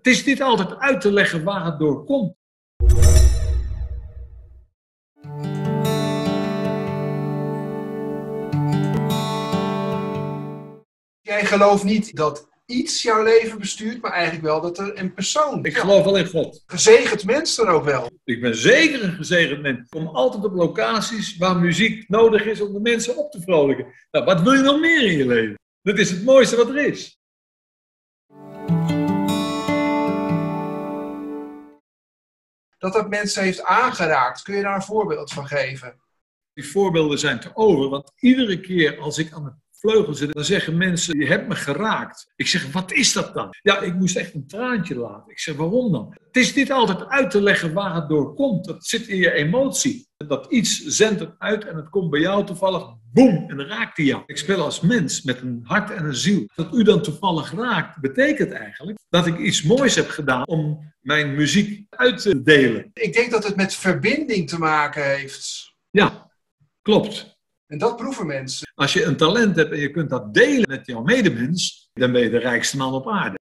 Het is niet altijd uit te leggen waar het door komt. Jij gelooft niet dat iets jouw leven bestuurt, maar eigenlijk wel dat er een persoon... Ik geloof wel in God. Gezegend mens dan ook wel. Ik ben zeker een gezegend mens. Ik kom altijd op locaties waar muziek nodig is om de mensen op te vrolijken. Nou, wat wil je nog meer in je leven? Dat is het mooiste wat er is. Dat mensen heeft aangeraakt. Kun je daar een voorbeeld van geven? Die voorbeelden zijn te over, want iedere keer als ik aan het vleugel zit, dan zeggen mensen, je hebt me geraakt. Ik zeg, wat is dat dan? Ja, ik moest echt een traantje laten. Ik zeg, waarom dan? Het is niet altijd uit te leggen waar het door komt. Dat zit in je emotie. Dat iets zendt het uit en het komt bij jou toevallig, boem, en dan raakt hij jou. Ik speel als mens met een hart en een ziel. Dat u dan toevallig raakt, betekent eigenlijk dat ik iets moois heb gedaan om mijn muziek uit te delen. Ik denk dat het met verbinding te maken heeft. Ja, klopt. En dat proeven mensen. Als je een talent hebt en je kunt dat delen met jouw medemens, dan ben je de rijkste man op aarde.